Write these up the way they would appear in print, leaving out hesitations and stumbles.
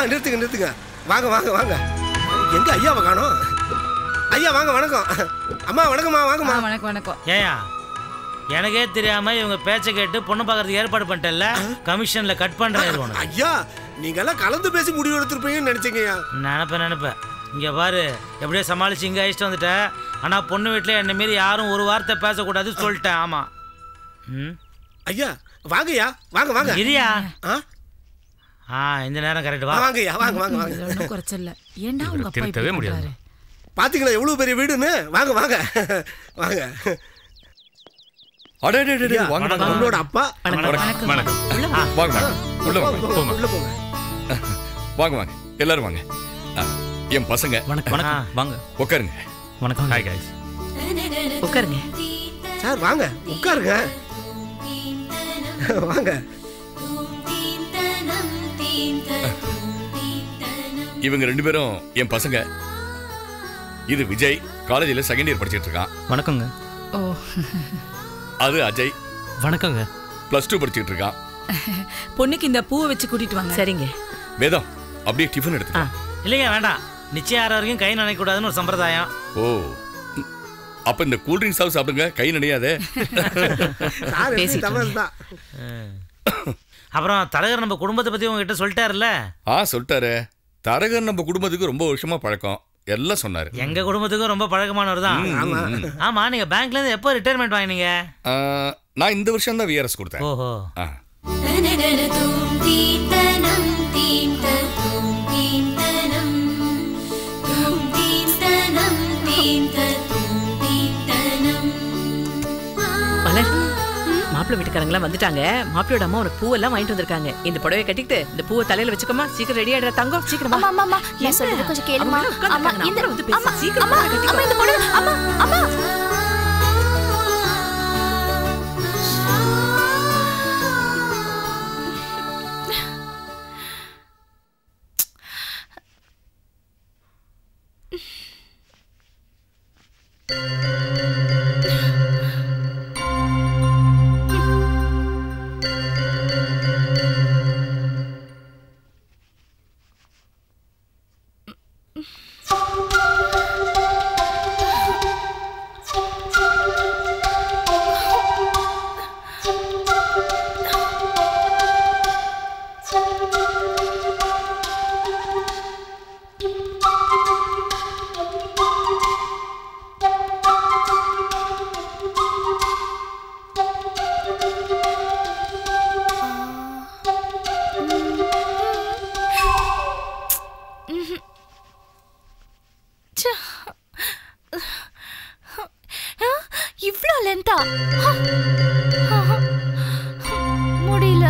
நிறுத்துங்க நிறுத்துங்க. வாங்க வாங்க வாங்க. எங்க ஐயாவை காணோம்? ஐயா வாங்க, வணக்கம். அம்மா வணக்கம்மா, வாங்கம்மா. வணக்கம் வணக்கம். ஏயா எனக்கே தெரியாம இவங்க பேச்சை கேட்டு பொண்ணு பார்க்கறதுக்கு ஏற்பாடு பண்ணிட்டல, கமிஷன்ல கட் பண்றேன். ஐயா நீங்க எல்லாம் கலந்து பேசி முடிவு எடுத்துருப்பீங்கன்னு நினைச்சீங்கய்யா. நினைப்பேன். இங்க பாரு, எப்படியோ சமாளிச்சு இங்க அழைச்சிட்டு வந்துட்டேன். ஆனா பொண்ணு வீட்டுல என்ன மீறி யாரும் ஒரு வார்த்தை பேசக்கூடாது சொல்லிட்டேன். ஆமா. ஐயா வாங்கய்யா, வாங்க வாங்க. இரியா. இந்த நேரம் கரெக்ட். வாங்கய்யா, வாங்க வாங்க வாங்க. ஒன்றும் குறைச்சல. ஏன்னா உங்க அப்பா திருத்தவே முடியாது. பாத்தீங்களா எவ்வளவு பெரிய வீடுன்னு? வாங்க வாங்க வாங்க. உங்களோட அப்பா. வணக்கம். வாங்க உள்ள போங்க. வாங்க வாங்க எல்லாரும் வாங்க. என் பசங்க. வணக்கம். வாங்க உட்காருங்க. வணக்கம். Hi guys. உட்காருங்க சார். வாங்க உட்காருங்க. வாங்க. இவங்க 2 பேரும் என் பசங்க. இது விஜய், காலேஜில் செகண்ட் இயர் படிச்சிட்டு இருக்கான். வணக்கங்க. ஓ. அது அஜய். வணக்கங்க. +2 படிச்சிட்டு இருக்கான். பொண்ணுக்கு இந்த பூவை வச்சு கூட்டிட்டு வாங்க. சரிங்க. வேதம் அப்படியே டிஃபன் எடுத்துக்க. இல்லைங்க வேண்டாம். நிச்சயம் வரைக்கும் கை நினைக்க கூடாதுன்னு ஒரு சம்பிரதாயம். ஓ, அப்ப இந்த கூல் ட்ரிங்க்ஸ் சாப்பிட்டு சாப்பிடுங்க, கை நனையாதே. அப்புறம் தரகர் நம்ம குடும்பத்தை பத்தி உங்ககிட்ட சொல்லிட்டாருல்ல? சொல்லிட்டாரு. தரகர் நம்ம குடும்பத்துக்கு ரொம்ப வருஷமா பழக்கம், எல்லாம் சொன்னாரு. எங்க குடும்பத்துக்கும் ரொம்ப பழக்கமானவர் தான். ஆமா, நீங்க பேங்க்ல இருந்து எப்போ ரிட்டையர்மெண்ட் வாங்கினீங்க? நான் இந்த வருஷம் தான் விஆர்எஸ் கொடுத்தேன். ஓஹோ. மாப்பிள்ளை வீட்டுக்காரங்களா வந்துட்டாங்க. மாப்பிள்ளையோட அம்மா உனக்கு பூவெல்லாம் வாங்கிட்டு வந்திருக்காங்க. இந்த புடவை கட்டிட்டு இந்த பூவை தலையில வச்சுக்கோமா. சீக்கிரம் ரெடி ஆயிடுற தங்கம். சீக்கிரம். அம்மா அம்மா நான் சொல்றது கொஞ்சம் கேளுமா. அம்மா இந்த வந்து பேசு. சீக்கிரம் கட்டிக்கோ. அம்மா இந்த புடவை. அம்மா அம்மா இவ்ளோ லென்த்தா முடியல.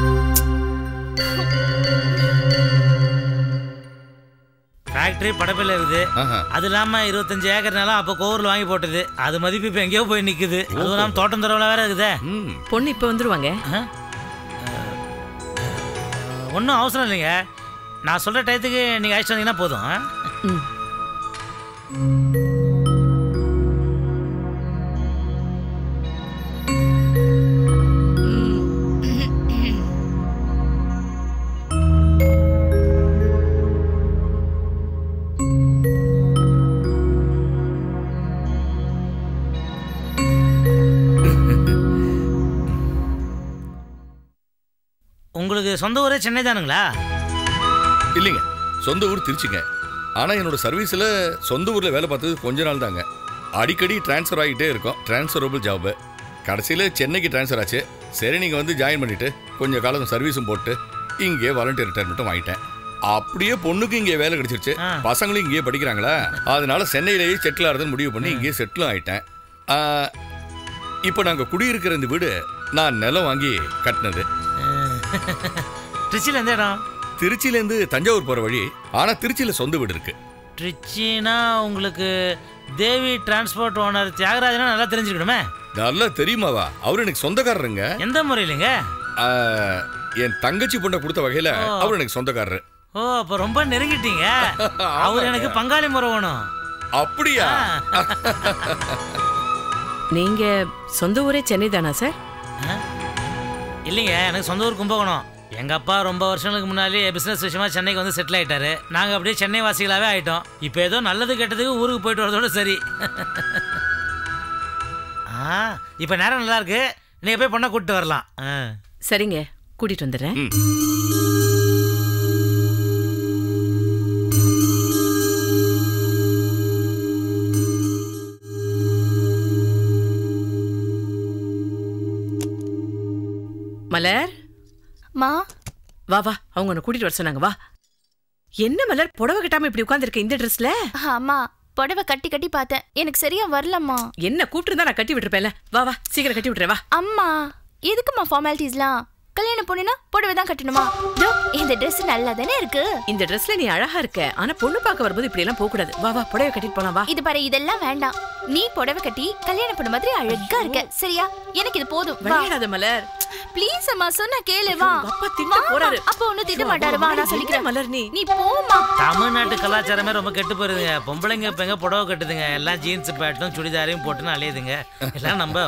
ஃபேக்டரி படப்பில் இருக்குது. அது இல்லாம 25 ஏக்கர் நிலம் அப்போ கோவூர்ல வாங்கி போட்டது. அது மதிப்பு இப்போ எங்கேயோ போய் நிக்குது. அதுவும் இல்லாம தோட்டம் தரவுல வேற இருக்குதே. பொண்ணு இப்போ வந்துருவாங்க. ஒன்றும் அவசரம் இல்லைங்க. நான் சொல்ற டயத்துக்கு நீங்க அழைச்சிட்டு வந்தீங்கன்னா போதும். உங்களுக்கு சொந்த ஊரே சென்னை தானுங்களா? இல்லைங்க, சொந்த ஊர் திருச்சிங்க. ஆனால் என்னோட சர்வீஸில் சொந்த ஊரில் வேலை பார்த்தது கொஞ்ச நாள் தாங்க. அடிக்கடி டிரான்ஸ்ஃபர் ஆகிட்டே இருக்கும். Transferable job. கடைசியில் சென்னைக்கு டிரான்ஸ்ஃபர் ஆச்சு. சரி நீங்கள் வந்து ஜாயின் பண்ணிவிட்டு கொஞ்சம் காலம் சர்வீஸும் போட்டு இங்கே வாலண்டியர் ரிட்டையர்மெண்ட்டும் வாங்கிட்டேன். அப்படியே பொண்ணுக்கு இங்கே வேலை கிடைச்சிருச்சு. பசங்களும் இங்கேயே படிக்கிறாங்களா, அதனால சென்னையிலேயே செட்டில் ஆகிறதுன்னு முடிவு பண்ணி இங்கேயே செட்டிலும் ஆகிட்டேன். இப்போ நாங்கள் குடியிருக்கிற இந்த வீடு நான் நிலம் வாங்கி கட்டினது. திருச்சியில் எந்த இடம்? திருச்சியிலேருந்து தஞ்சாவூர் போகிற வழி. ஆனால் திருச்சியில் சொந்த வீடு இருக்கு. திருச்சினா உங்களுக்கு தேவி டிரான்ஸ்போர்ட் ஓனர் தியாகராஜனா நல்லா தெரிஞ்சுக்கணுமே. நல்லா தெரியுமாவா? அவரு எனக்கு சொந்தக்காரருங்க. எந்த முறையிலங்க? என் தங்கச்சி பொண்ணை கொடுத்த வகையில் அவர் எனக்கு சொந்தக்காரரு. ஓ, அப்போ ரொம்ப நெருங்கிட்டீங்க. அவர் எனக்கு பங்காளி முறை வேணும். அப்படியா? நீங்க சொந்த ஊரே சென்னை தானா சார்? இல்லைங்க, எனக்கு சொந்த ஊர் கும்பகோணம். எங்கள் அப்பா ரொம்ப வருஷங்களுக்கு முன்னாலே பிஸ்னஸ் விஷயமா சென்னைக்கு வந்து செட்டில் ஆகிட்டாரு. நாங்கள் அப்படியே சென்னை வாசிகளாகவே ஆகிட்டோம். இப்போ ஏதோ நல்லது கெட்டதுக்கு ஊருக்கு போயிட்டு வரதோட சரி. இப்போ நேரம் நல்லா இருக்கு, நீங்கள் போய் பொண்ணை கூப்பிட்டு வரலாம். சரிங்க, கூட்டிட்டு வந்துடுறேன். மலர், மா வா வா, அவங்க உன்னை கூட்டிட்டு வர சொன்னாங்க. வா. என்ன மலர், புடவை கட்டாம இப்படி உட்கார்ந்திருக்க இந்த ட்ரெஸ்ல? அம்மா, புடவை கட்டி பார்த்தேன், எனக்கு சரியா வரலம்மா. என்ன கூப்பிட்டு இருந்தா நான் கட்டி விட்டுருப்பேன்ல. வா வா, சீக்கிரம் கட்டி விட்டுறேன். வா. அம்மா, எதுக்குமா ஃபார்மாலிட்டிஸ்லாம்? கல்யாணம் பொண்ணுனா புடவை தான் கட்டணுமா? இந்த ட்ரெஸ் நல்லா தானே இருக்கு. இந்த ட்ரெஸ்ல நீ அழகா இருக்க, ஆனா பொண்ணு பார்க்க வரும்போது இப்படி எல்லாம் போக கூடாது. வா வா, புடவை கட்டிட்டு போலாம். வா. இது பாரு, இதெல்லாம் வேண்டாம். நீ புடவை கட்டி கல்யாணம் பண்ண மாதிரி அழகா இருக்க, சரியா? எனக்கு இது போதும். விளையாடாத மலர். ப்ளீஸ் அம்மா, சொன்னா கேளு. வா. அப்பா திட்ட போறாரு. அப்பா ஒண்ணு திட்ட மாட்டாரு. வா, நான் சொல்லிக்கிறேன். மலர், நீ போமா. தமிழ்நாட்டு கலாச்சாரமே ரொம்ப கெட்டு போயிருதுங்க. பொம்பளைங்க இப்ப எங்க புடவை கட்டுதுங்க, எல்லாம் ஜீன்ஸ் பேண்ட்டும் சுடிதாரையும் போட்டுன்னு அலையுதுங்க. எல்லாம் நம்ம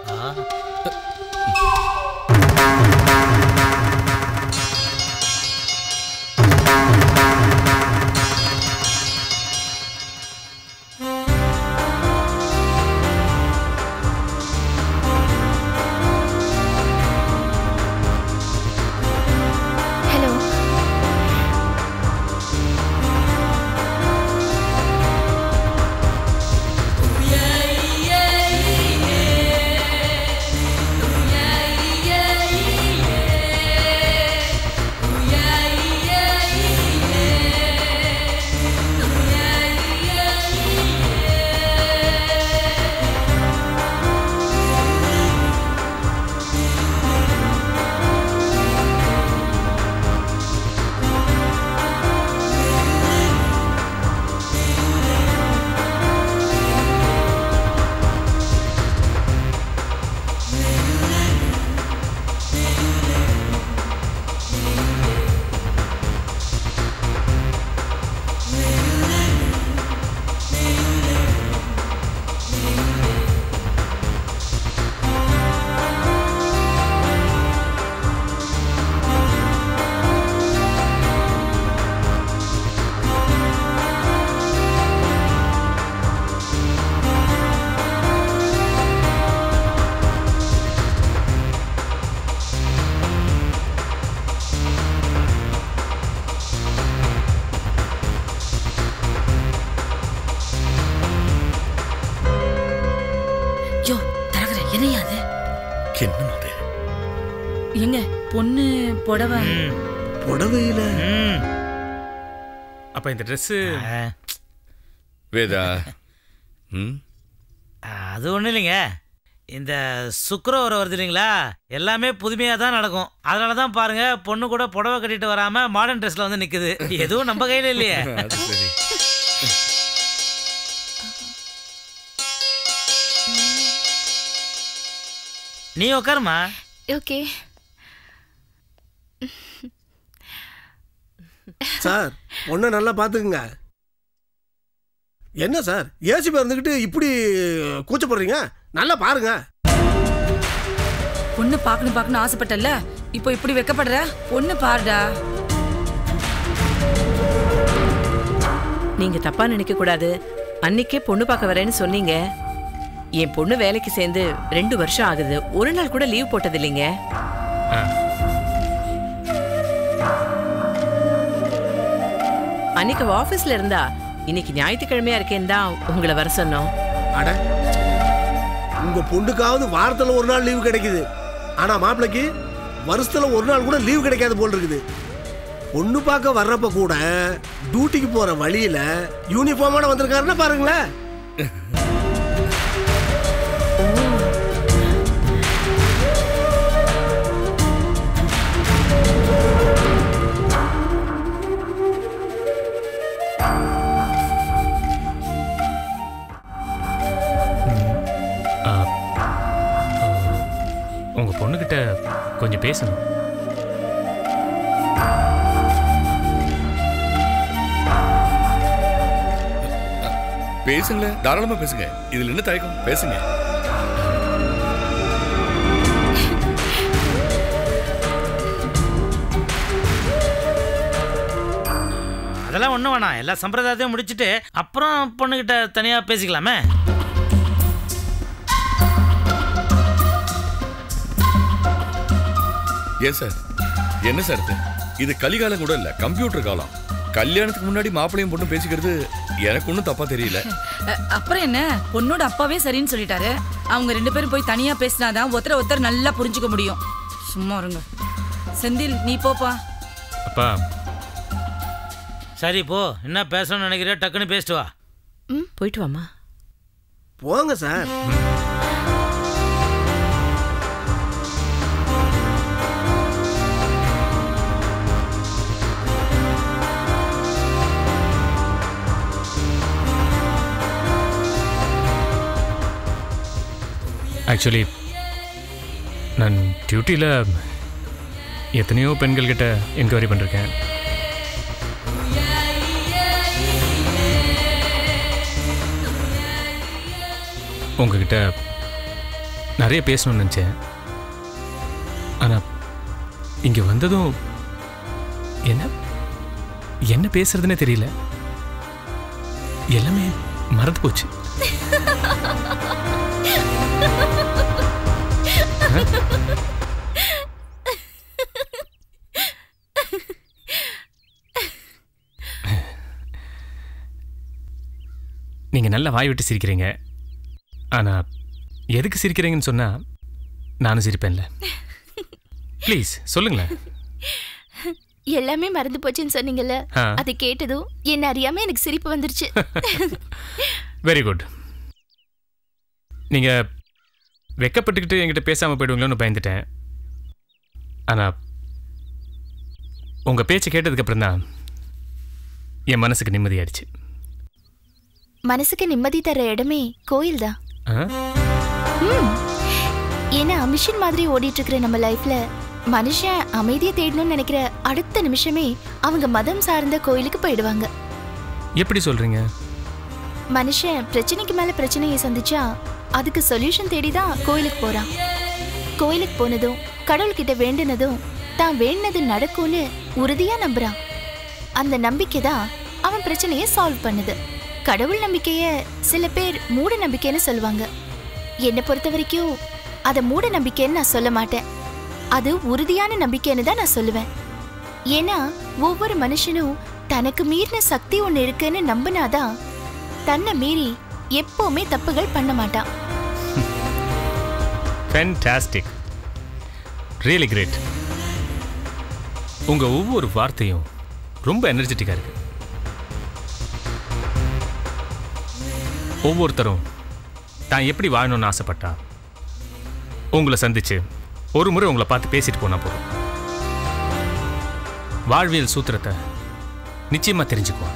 எங்க பொண்ணு புடவை புடவையில அப்ப இந்த ட்ரெஸ் வேதா அது ஒன்றும் இல்லைங்க. இந்த சுக்கரவரை வருது இல்லைங்களா, எல்லாமே புதுமையாக தான் நடக்கும். அதனால தான் பாருங்க, பொண்ணு கூட புடவை கட்டிட்டு வராம மாடர்ன் ட்ரெஸ்ல வந்து நிற்குது. எதுவும் நம்ம கையில் இல்லையே. நீ உட்காருமா. ஓகே சார், பொண்ணை நல்லா பார்த்துக்குங்க. என்ன சார் ஏசி இருந்துக்கிட்டு இப்படி கூச்சப்படுறீங்க? நல்லா பாருங்க. பொண்ணு பார்க்கணும் ஆசைப்பட்டல, இப்போ இப்படி வெக்கப்படுற? பொண்ணு பாருடா. நீங்க தப்பா நினைக்க கூடாது. அன்னைக்கே பொண்ணு பார்க்க வரேன்னு சொன்னீங்க. என் பொண்ணு வேலைக்கு சேர்ந்து 2 வருஷம் ஆகுது. ஒரு நாள் கூட லீவ் போட்டது இல்லைங்க. அன்னைக்கு ஆபீஸ்ல இருந்தா இன்னைக்கு ஞாயிற்றுக்கிழமையா இருக்கேன்னு தான் உங்களை வர சொன்னோம். அட, உங்க பொண்ணுக்காவது வாரத்துல ஒரு நாள் லீவு கிடைக்குது. ஆனா மாப்பிளைக்கு வருஷத்துல ஒரு நாள் கூட லீவு கிடைக்காது போல் இருக்குது. பொண்ணு பார்க்க வர்றப்ப கூட டியூட்டிக்கு போற வழியில யூனிஃபார்மோட வந்திருக்காருன்னா பாருங்களேன். உங்க பொண்ணுகிட்ட கொஞ்சம் பேசணும். பேசுங்களேன், தாராளமா பேசுங்க. இதுல என்ன தயக்கம்? பேசுங்க. அதெல்லாம் ஒன்றும் வேணாம், எல்லா சம்பிரதாயத்தையும் முடிச்சுட்டு அப்புறம் பொண்ணுக்கிட்ட தனியாக பேசிக்கலாமே. ஏன் சார், என்ன சார் இது கலிகாலம் கூட இல்ல, கம்ப்யூட்டர் காலம். கல்யாணத்துக்கு முன்னாடி மாப்பிள்ளையும் பொண்ணும் பேசிக்கிறது எனக்கு ஒன்றும் தப்பா தெரியல. அப்புறம் என்ன, பொண்ணோட அப்பாவே சரின்னு சொல்லிட்டாரு. அவங்க 2 பேரும் போய் தனியா பேசினாதான் ஒருத்தர் நல்லா புரிஞ்சுக்க முடியும். சும்மா இருங்க. செந்தில் நீ போப்பா. அப்பா சரி போ, என்ன பேசணும்னு நினைக்கிற டக்குன்னு பேசிட்டு வா. போயிட்டு வாமா. போங்க சார். ஆக்சுவலி நான் டியூட்டியில் எத்தனையோ பெண்கள்கிட்ட என்கொயரி பண்ணிருக்கேன். உங்ககிட்ட நிறைய பேசணும்னு நினச்சேன். ஆனால் இங்கே வந்ததும் என்ன பேசுறதுன்னே தெரியல. எல்லாமே மறந்து போச்சு. நீங்க நல்லா வாய் விட்டு சிரிக்கிறீங்க. ஆனா எதுக்கு சிரிக்கிறீங்கன்னு சொன்னா நானும் சிரிப்பேன்ல. ப்ளீஸ் சொல்லுங்களேன். எல்லாமே மறந்து போச்சுன்னு சொன்னீங்கல்ல, அதை கேட்டதும் என்ன அறியாம எனக்கு சிரிப்பு வந்துருச்சு. Very good. நீங்க வெக்கப்பட்டுக்கிட்டு என்கிட்ட பேசாமல் போயிடுவீங்களோன்னு பயந்துட்டேன். ஆனால் உங்கள் பேச்சு கேட்டதுக்கப்புறம் தான் என் மனசுக்கு நிம்மதியாயிடுச்சு. மனசுக்கு நிம்மதி தர இடமே கோயில் தான். ஏன்னா மிஷின் மாதிரி ஓடிட்டு இருக்கிற நம்ம லைஃப்ல மனுஷன் அமைதியை தேடணும்னு நினைக்கிற அடுத்த நிமிஷமே அவங்க மதம் சார்ந்த கோயிலுக்கு போயிடுவாங்க. எப்படி சொல்றீங்க? மனுஷன் பிரச்சனைக்கு மேல பிரச்சனையை சந்திச்சா அதுக்கு சொல்யூஷன் தேடிதான் கோயிலுக்கு போறான். கோயிலுக்கு போனதும் கடவுள்கிட்ட வேண்டினதும் தான் வேண்டினது நடக்கும்னு உறுதியா நம்புறான். அந்த நம்பிக்கை தான் அவன் பிரச்சனையை சால்வ் பண்ணுது. கடவுள் நம்பிக்கைய சில பேர் மூட நம்பிக்கைன்னு சொல்லுவாங்க. என்னை பொறுத்த வரைக்கும் அதை மூட நம்பிக்கைன்னு நான் சொல்ல மாட்டேன். அது உறுதியான நம்பிக்கைன்னு தான் நான் சொல்லுவேன். ஏன்னா ஒவ்வொரு மனுஷனும் தனக்கு மீறின சக்தி ஒன்று இருக்குன்னு நம்பினாதான் தன்னை மீறி எப்பவுமே தப்புகள் பண்ண மாட்டான். Fantastic, really great. உங்க ஒவ்வொரு வார்த்தையும் ரொம்ப எனர்ஜெட்டிக்கா இருக்கு. ஒவ்வொருத்தரும் தான் எப்படி வாழணும்னு ஆசைப்பட்டா உங்களை சந்திச்சு ஒரு முறை உங்களை பார்த்து பேசிட்டு போனா போதும். வாழ்வியல் சூத்திரத்தை நிச்சயமா தெரிஞ்சுக்குவோம்.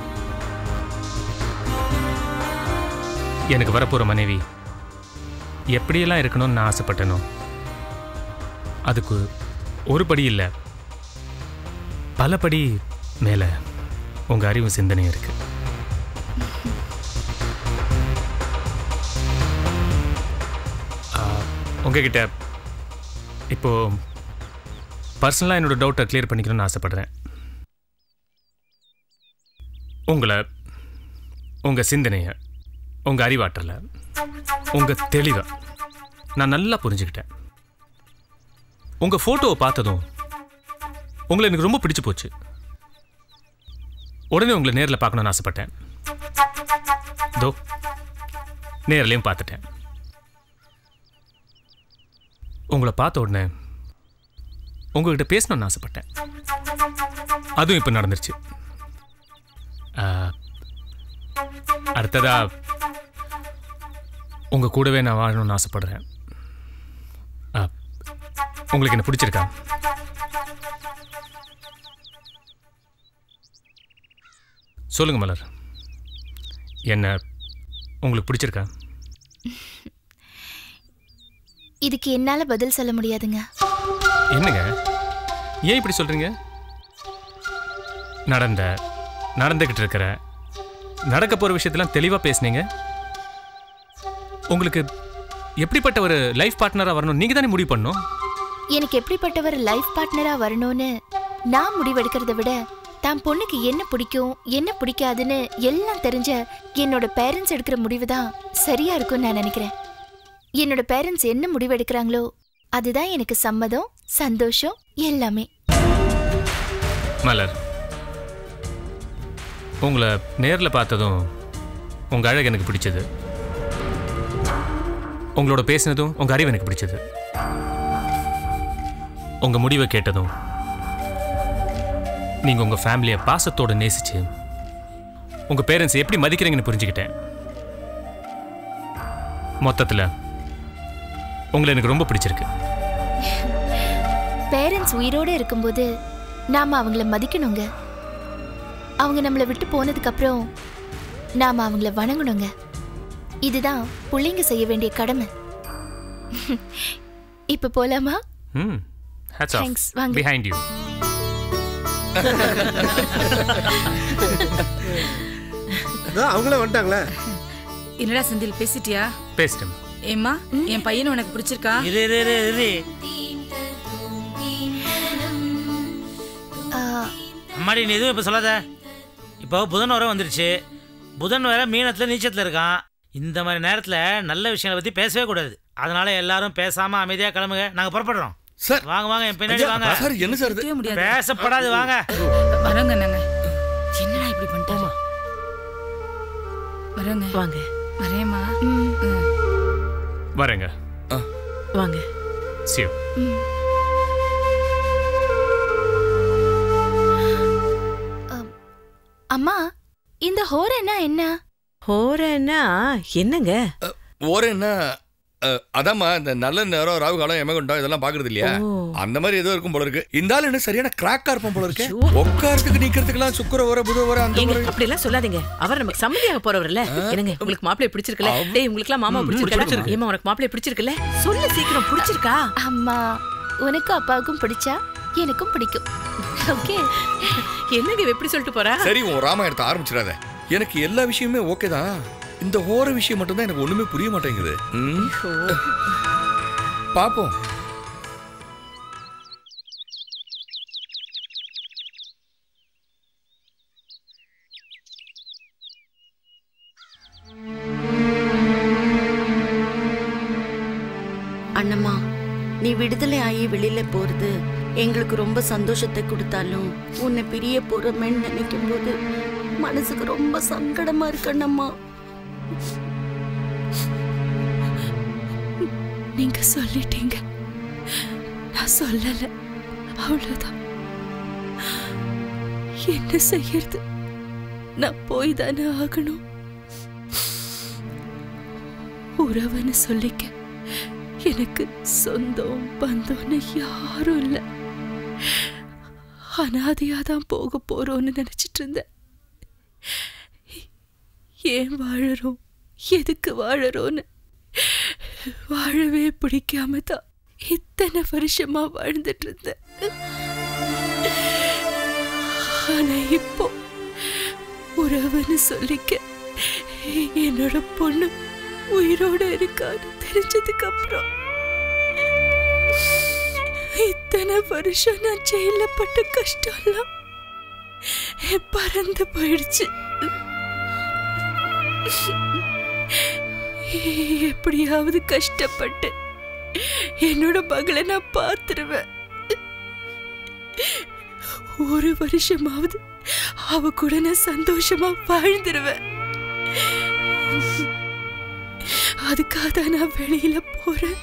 எனக்கு வரப்போற மனைவி எப்படியெல்லாம் இருக்கணும்னு நான் ஆசைப்பட்டனோ அதுக்கு ஒரு படி இல்லை, பல படி மேல உங்க அறிவு சிந்தனையும் இருக்கு. உங்ககிட்ட இப்போ பர்சனலாக என்னோட டவுட்டை கிளியர் பண்ணிக்கணும்னு ஆசைப்படுறேன். உங்களை, உங்க சிந்தனையை, உங்க அறிவாற்றலை, உங்க தெளிவை நான் நல்லா புரிஞ்சுக்கிட்டேன். உங்க போட்டோவை பார்த்ததும் உங்களை எனக்கு ரொம்ப பிடிச்சு போச்சு. உடனே உங்களை நேரில் பார்க்கணும்னு ஆசைப்பட்டேன். தோ நேரிலையும் பார்த்துட்டேன். உங்களை பார்த்த உடனே உங்ககிட்ட பேசணும்னு ஆசைப்பட்டேன். அதுவும் இப்போ நடந்துருச்சு. அடுத்ததா உங்க கூடவே நான் வாழணும்னு ஆசைப்படுறேன். உங்களுக்கு என்ன பிடிச்சிருக்கா? சொல்லுங்க மலர், என்ன உங்களுக்கு பிடிச்சிருக்கா? இதுக்கு என்னால பதில் சொல்ல முடியாதுங்க. என்னங்க ஏன் இப்படி சொல்றீங்க? நடந்துகிட்டு இருக்கிற நடக்க போற விஷயத்தெல்லாம் தெளிவா பேசுனீங்க. உங்களுக்கு எப்படிப்பட்ட ஒரு லைஃப் பார்ட்னரா வரணும் நீங்க தானே முடிவு பண்ணணும். எனக்கு எப்படிப்பட்ட ஒரு லைஃப் பார்ட்னரா வரணும்னு நான் முடிவெடுக்கிறத விட தான் பொண்ணுக்கு என்ன பிடிக்கும் என்ன பிடிக்காதுன்னு எல்லாம் தெரிஞ்ச என்னோட பேரண்ட்ஸ் எடுக்கிற முடிவு தான் சரியா இருக்கும்னு நான் நினைக்கிறேன். என்னோட பேரண்ட்ஸ் என்ன முடிவு எடுக்கிறாங்களோ அதுதான் எனக்கு சம்மதம், சந்தோஷம் எல்லாமே. மலர், உங்களை நேரில் பார்த்ததும் உங்கள் அழகு எனக்கு பிடிச்சது, உங்களோட பேசினதும் உங்கள் அறிவு எனக்கு பிடிச்சது, உங்கள் முடிவை கேட்டதும் நீங்கள் உங்கள் ஃபேமிலியை பாசத்தோடு நேசிச்சு உங்கள் பேரண்ட்ஸ் எப்படி மதிக்கிறீங்கன்னு புரிஞ்சுக்கிட்டேன். மொத்தத்தில் உங்களை எனக்கு ரொம்ப பிடிச்சிருக்கு. பேரண்ட்ஸ் உயிரோடு இருக்கும்போது நாம அவங்கள மதிக்கணுங்க. அவங்க நம்மளை விட்டு போனதுக்கு அப்புறம் நாம அவங்கள வணங்கணுங்க. இதுதான் பிள்ளைங்க செய்ய வேண்டிய கடமை. இப்ப போலாமா? Thanks. Behind you. அவங்களே வந்துட்டாங்களே. என்னடா செந்தில் பேசிட்டியா? பேசிட்டேன். ஏம்மா, என் பையன் உனக்கு பிடிச்சிருக்கா? அம்மாடி நீ எதுவும் இப்போ சொல்லாத. இப்போ புதன் வர வந்துருச்சு. புதன் வேற மீனத்தில் நீச்சத்தில் இருக்கான். இந்த மாதிரி நேரத்தில் நல்ல விஷயங்களை பற்றி பேசவே கூடாது. அதனால எல்லாரும் பேசாமல் அமைதியாக கிளம்புங்க. நாங்கள் புறப்படுறோம் சார். வாங்க வாங்க, என் பின்னாடி வாங்க. சார் என்ன சார் இது? முடியாது. பேசப்படாது, வாங்க. வரங்க நாங்க. என்னடா இப்படி பண்ணிட்டோமா? வரங்க வாங்க. வரேம்மா. வரேங்க. வாங்க. See you. அம்மா, இந்த ஹோரன்னா என்ன? ஹோரன்னா என்னங்க? ஓரேன்னா அதாம்மா இந்த நல்ல நேரம், ராகு காலம், எமகண்டம் இதெல்லாம் பாக்குறது இல்லையா? அந்த மாதிரி ஏதோ இருக்கும் போல இருக்கு. இந்த ஆள் என்ன சரியான கிராக்கா இருப்போம் போல இருக்கு. உட்காரத்துக்கு நிக்கிறதுக்குலாம் சுக்கிர வர புத வர அந்த மாதிரி. அப்படி எல்லாம் சொல்லாதீங்க. அவர் நமக்கு சம்மதியாக போறவர்ல. என்னங்க உங்களுக்கு மாப்பிள்ளை பிடிச்சிருக்கல? டேய் உங்களுக்கு எல்லாம் மாமா பிடிச்சிருக்கல? ஏமா உனக்கு மாப்பிள்ளை பிடிச்சிருக்கல? சொல்லு சீக்கிரம், பிடிச்சிருக்கா? அம்மா, உனக்கும் அப்பாவுக்கும் பிடிச்சா எனக்கும் பிடிக்கும். ஓகே. என்னங்க எப்படி சொல்லிட்டு போறா? சரி, உன் ராமாயணத்தை ஆரம்பிச்சிடாத. எனக்கு எல்லா விஷயமே ஓகே தான். இந்த ஹோர விஷயம் மட்டும் தான் எனக்கு ஒண்ணுமே புரிய மாட்டேங்குது. பாப்போம். அண்ணம்மா, நீ விடுதலை ஆகி வெளியில போறது எங்களுக்கு ரொம்ப சந்தோஷத்தை கொடுத்தாலும் உன்னை பிரிய போறமேன்னு நினைக்கும் போது மனசுக்கு ரொம்ப சங்கடமா இருக்கு அண்ணம்மா. நீங்க சொல்லிட்டீங்க, நான் சொல்லல, அவ்வளவுதான். என்ன செய்யறது? நான் போய் தானே ஆகணும். உறவுன்னு சொல்லிக்க எனக்கு சொந்தம் பந்தம்னு யாரும் இல்லை. அனாதையாதான் போக போறோம்னு நினைச்சிட்டு இருந்தேன். ஏன் வாழறோம், எதுக்கு வாழறோன்னு வாழவே பிடிக்காம தான் இத்தனை வருஷமா வாழ்ந்துட்டு இருந்தேன். ஆனா இப்போ உறவுன்னு சொல்லிக்க என்னோட பொண்ணு உயிரோட இருக்கான்னு தெரிஞ்சதுக்கு அப்புறம் இத்தனை வருஷம் நான் ஜெயில பட்ட கஷ்டம்லாம் பறந்து போயிடுச்சு. எப்படியாவது கஷ்டப்பட்டு என்னோட மகளை நான் பார்த்துருவேன். ஒரு வருஷமாவது அவ கூட நான் சந்தோஷமா வாழ்ந்துருவேன். அதுக்காக தான் நான் வெளியில போறேன்.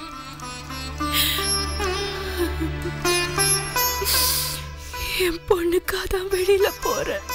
என் பொண்ணுக்காக தான் வெளியில போறேன்.